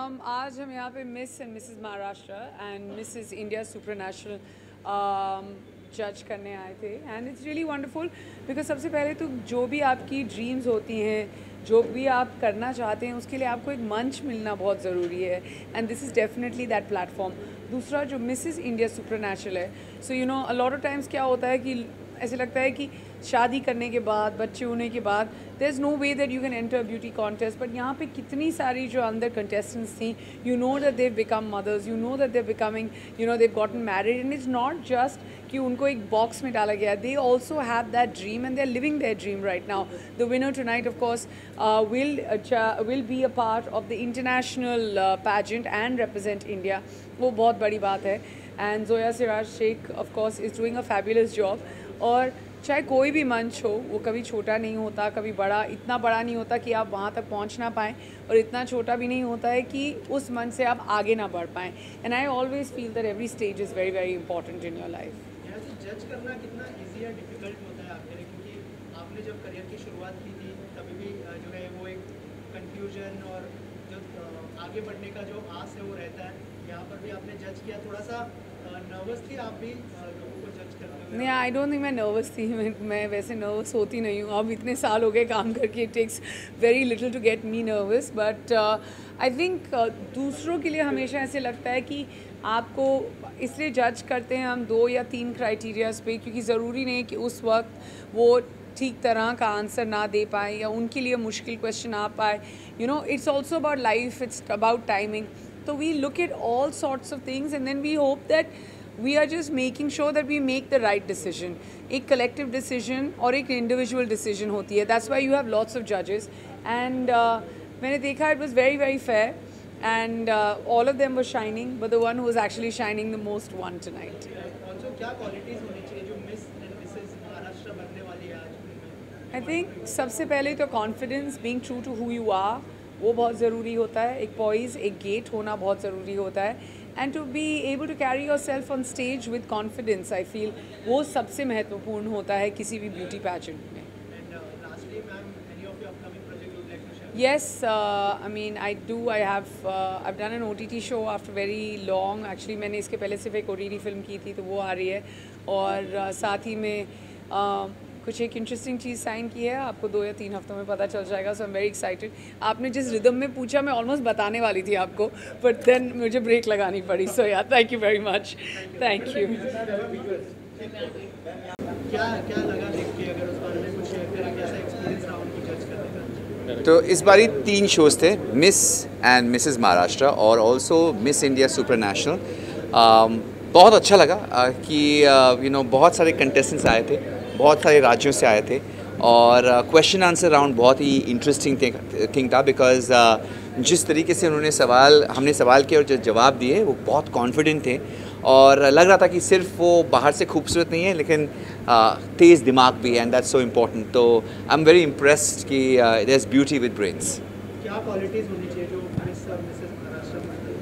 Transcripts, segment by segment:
आज हम यहाँ पे miss and Mrs Maharashtra and Mrs India supernational जज करने आए थे and it's really wonderful because सबसे पहले तो जो भी आपकी ड्रीम्स होती हैं, जो भी आप करना चाहते हैं, उसके लिए आपको एक मंच मिलना बहुत ज़रूरी है and this is definitely that platform. दूसरा जो मिसेस इंडिया सुपरनेशनल है, so you know a lot of times क्या होता है कि ऐसे लगता है कि शादी करने के बाद, बच्चे होने के बाद there is no way that you can enter beauty contest, but यहाँ पे कितनी सारी जो अंदर कंटेस्टेंट्स थी, you know that they become mothers, you know that they becoming, you know they gotten married and it's not just कि उनको एक बॉक्स में डाला गया, they also have that dream and they are living their dream right now. The winner tonight of course will be a part of the international pageant and represent India, वो बहुत बड़ी बात है। And Zoya Siraj Shaikh of course is doing a fabulous job. और चाहे कोई भी मंच हो, वो कभी छोटा नहीं होता, कभी बड़ा, इतना बड़ा नहीं होता कि आप वहाँ तक पहुँच ना पाएँ, और इतना छोटा भी नहीं होता है कि उस मंच से आप आगे ना बढ़ पाएँ। And I always feel that every stage is very very important in your life. जज करना कितना इजी या डिफिकल्ट होता है आपके लिए, क्योंकि आपने जब करियर की शुरुआत की थी तभी भी जो है वो एक कंफ्यूजन और जो आगे बढ़ने का जो आस है वो रहता है। यहाँ पर भी आपने जज किया, थोड़ा सा नर्वस थी आप भी लोगों को जज करते हुए? नहीं, आई डोंट थिंक मैं नर्वस थी। मैं वैसे नर्वस होती नहीं हूँ, अब इतने साल हो गए काम करके, it takes very little to get me nervous. But I think दूसरों के लिए हमेशा ऐसे लगता है कि आपको इसलिए जज करते हैं हम 2 या 3 क्राइटेरियाज पे, क्योंकि ज़रूरी नहीं कि उस वक्त वो ठीक तरह का आंसर ना दे पाए या उनके लिए मुश्किल क्वेश्चन आ पाए। You know, it's also about life, it's about timing. So we look at all sorts of things and then we hope that we are just making sure that we make the right decision. एक collective decision और एक individual decision होती है. That's why you have lots of judges. And मैंने देखा it was very very fair and all of them were shining, but the one who was actually shining the most won tonight. Also क्या qualities होनी चाहिए जो miss and Mrs Maharashtra बनने वाली है आज? I think सबसे पहले तो confidence, being true to who you are, वो बहुत ज़रूरी होता है। एक पॉइज़, एक गेट होना बहुत ज़रूरी होता है। And to be able to carry yourself on stage with confidence, I feel वो सबसे महत्वपूर्ण होता है किसी भी ब्यूटी पैजेंट में। Yes, I mean I do. I've done an OTT show after very long. Actually मैंने इसके पहले सिर्फ एक OTT फिल्म की थी, तो वो आ रही है। और साथ ही में कुछ एक इंटरेस्टिंग चीज़ साइन की है, आपको 2 या 3 हफ्तों में पता चल जाएगा। So I am very excited. आपने जिस रिदम में पूछा, मैं ऑलमोस्ट बताने वाली थी आपको, बट देन मुझे ब्रेक लगानी पड़ी। So yeah thank you very much. Thank you. क्या क्या लगा देख के, अगर उस बारे में कुछ शेयर करें, कैसा एक्सपीरियंस रहा उनको जज करने का? तो इस बारी 3 शोज़ थे, मिस एंड मिसेस महाराष्ट्र और ऑल्सो मिस इंडिया सुपरनेशनल। बहुत अच्छा लगा कि यू नो बहुत सारे कंटेस्टेंट्स आए थे, बहुत सारे राज्यों से आए थे, और क्वेश्चन आंसर राउंड बहुत ही इंटरेस्टिंग थिंग था, बिकॉज जिस तरीके से हमने सवाल किए और जो जवाब दिए वो बहुत कॉन्फिडेंट थे, और लग रहा था कि सिर्फ वो बाहर से खूबसूरत नहीं है लेकिन तेज़ दिमाग भी है, एंड दैट्स सो इम्पोर्टेंट। तो आई एम वेरी इम्प्रेस्ड कि there is beauty with brains. क्या क्वालिटीज़ होनी चाहिए जो मिस और मिसेस महाराष्ट्र बनती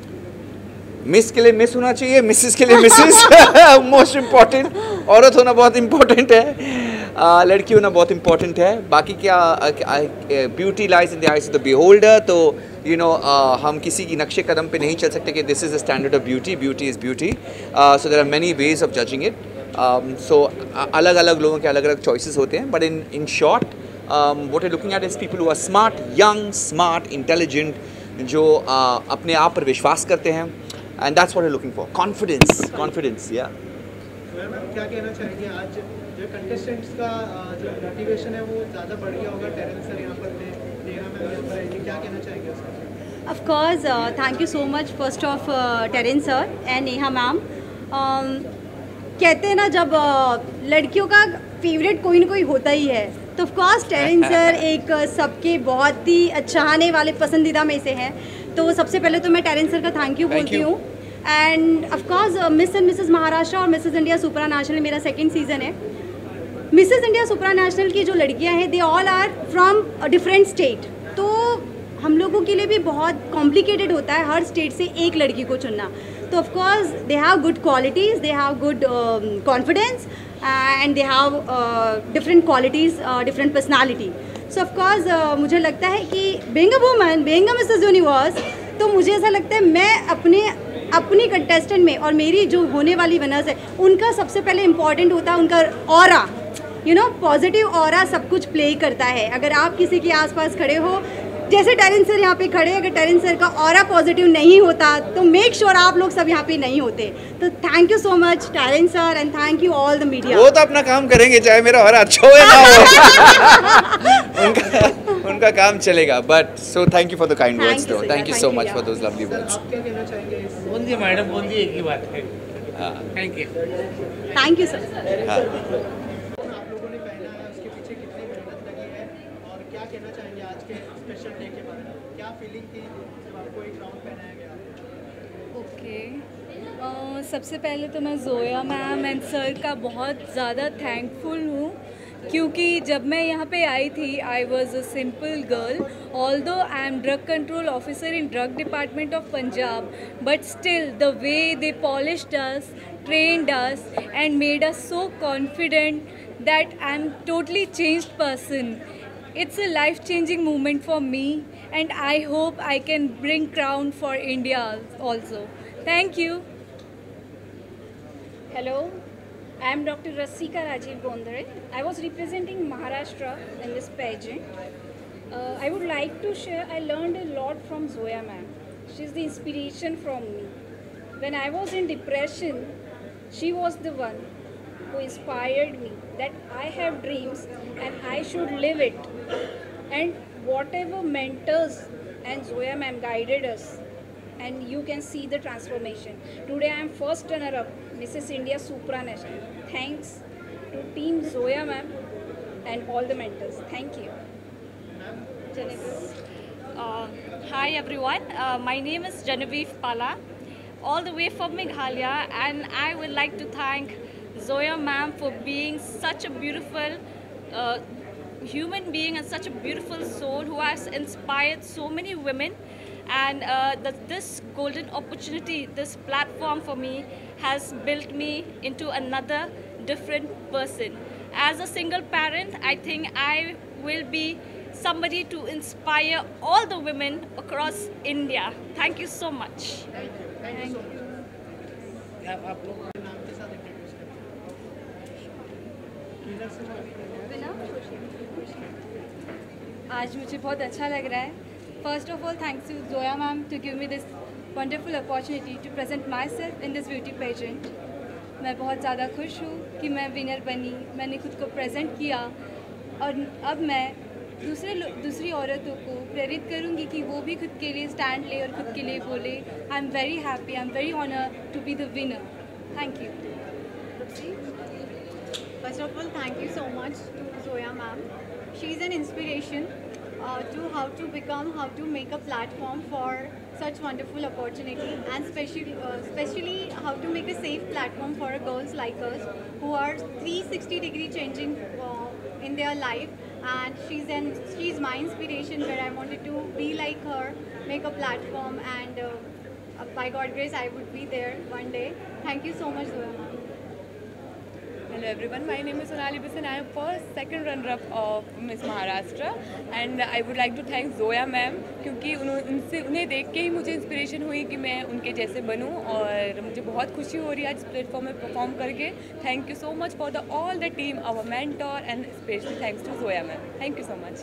है? मिस के लिए मिस होना चाहिए, मिसेस के लिए मिसेस मोस्ट इम्पॉर्टेंट। औरत होना बहुत इम्पोर्टेंट है, लड़की होना बहुत इम्पोर्टेंट है। बाकी क्या, beauty lies in the eyes of the beholder. तो यू नो हम किसी की नक्शे कदम पे नहीं चल सकते कि this is the standard of beauty, beauty is beauty. So there are many ways of judging it. सो अलग अलग लोगों के अलग अलग चॉइसेस होते हैं, but in short what I looking at is people who are smart, young, smart, intelligent, जो अपने आप पर विश्वास करते हैं, and that's what we're looking for. Confidence, yeah. Ma'am क्या कहना चाहेंगे, आज जो कंटेस्टेंट्स का जो मोटिवेशन है वो ज़्यादा बढ़ गया होगा? टेरेंस सर यहाँ पर थे, नेहा मैम यहाँ पर रहेंगे, क्या कहना चाहेंगे उसका? Of course, thank you so much first of Terence sir and Neha ma'am. कहते हैं ना, जब लड़कियों का फेवरेट कोई ना कोई होता ही है, तो ऑफ कोर्स टेरेंस सर एक सबके बहुत ही चाहने वाले पसंदीदा में से हैं। तो सबसे पहले तो मैं टेरेंस सर का थैंक यू बोलती हूँ। And of course miss and Mrs Maharashtra और मिसेस इंडिया सुपरनेशनल मेरा 2nd सीज़न है। मिसेस इंडिया सुपरनेशनल की जो लड़कियाँ हैं, they all are from different state, तो हम लोगों के लिए भी बहुत कॉम्प्लिकेटेड होता है हर स्टेट से एक लड़की को चुनना। तो of course they have good qualities, they have good confidence and they have different qualities, different personality. So of course मुझे लगता है कि being a woman, being a Mrs Universe, तो मुझे ऐसा लगता है मैं अपनी कंटेस्टेंट में और मेरी जो होने वाली विनर्स है उनका सबसे पहले इम्पॉर्टेंट होता है उनका ऑरा, पॉजिटिव ऑरा सब कुछ प्ले करता है। अगर आप किसी के आसपास खड़े हो, जैसे टेरेंस सर यहाँ पे खड़े, अगर टेरेंस सर का ऑरा पॉजिटिव नहीं होता तो मेक श्योर आप लोग सब यहाँ पे नहीं होते। तो thank you so much Terence sir and thank you all the media. वो तो अपना काम करेंगे, चाहे मेरा ऑरा अच्छा हो या ना हो। उनका काम चलेगा। But so thank you for the kind words दो, thank you so much for those lovely words. आप क्या कहना चाहेंगे? बोल दिए मैडम, बोल दिए, एक ही बात है। हाँ thank you. Thank you sir. हाँ आप लोगों ने पहना है, उसके पीछे कितनी मेहनत लगी है और क्या कहना चाहेंगे आज के स्पेशल डे के बारे में? क्या फीलिंग थी जब आपको एक राउंड पहनाया गया? ओके, सबसे पहले तो मैं जोया मैम एंड सर का बहुत ज़्यादा थैंकफुल हूँ, क्योंकि जब मैं यहाँ पे आई थी I was a simple girl, although I am drug control officer in drug department of Punjab, but still the way they polished us, trained us and made us so confident that I'm totally changed person. It's a life-changing moment for me and I hope I can bring crown for India also. Thank you. Hello, I am Dr. Rasika Rajiv Bondare. I was representing Maharashtra in this pageant. I would like to share, I learned a lot from Zoya ma'am. She's the inspiration from me. When I was in depression, she was the one who inspired me that I have dreams and I should live it. And whatever mentors and Zoya ma'am guided us, and you can see the transformation. Today I am first runner-up, Mrs. India Supranational. Thanks to Team Zoya ma'am and all the mentors. Thank you. Hi everyone, my name is Genevieve Pala, all the way from Meghalaya, and I would like to thank Zoya ma'am for being such a beautiful human being and such a beautiful soul who has inspired so many women, and this golden opportunity, this platform for me has built me into another different person. As a single parent, I think I will be somebody to inspire all the women across India. Thank you so much. Thank you so much. आप लोग नाम के साथ introduce करें। आज मुझे बहुत अच्छा लग रहा है। First of all thanks to Zoya ma'am to give me this wonderful opportunity to present myself in this beauty pageant. मैं बहुत ज़्यादा खुश हूँ कि मैं विनर बनी, मैंने खुद को प्रेजेंट किया और अब मैं दूसरी औरतों को प्रेरित करूँगी कि वो भी खुद के लिए स्टैंड ले और खुद के लिए बोले। I am very happy, I am very honour to be the winner. Thank you. First of all, thank you so much to Zoya ma'am. She is an inspiration to how to make a platform for such wonderful opportunity, and especially how to make a safe platform for girls like us who are 360-degree changing in their life. And she's my inspiration, where I wanted to be like her, make a platform, and by God grace I would be there one day. Thank you so much, Zoya ma'am. Hello everyone, my name is Sonali Bisan. I am first second runner-up of Miss Maharashtra, and I would like to thank Zoya ma'am, क्योंकि उन्हें देख के ही मुझे inspiration हुई कि मैं उनके जैसे बनूं, और मुझे बहुत खुशी हो रही है आज प्लेटफॉर्म में परफॉर्म करके। Thank you so much for the all the team, our mentor, and specially thanks to Zoya ma'am. Thank you so much.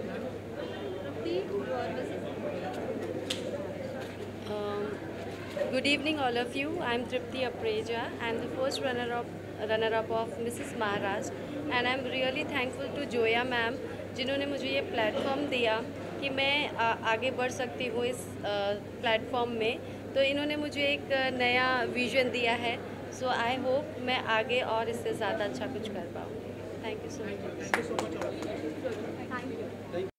Good evening all of you. I am Tripti Apreja. I am the first runner-up of Mrs. Maharashtra, and I am really thankful to Zoya ma'am जिन्होंने मुझे ये platform दिया कि मैं आगे बढ़ सकती हूँ इस प्लेटफॉर्म में। तो इन्होंने मुझे एक नया विजन दिया है, सो आई होप मैं आगे और इससे ज़्यादा अच्छा कुछ कर पाऊँ। Thank you so much.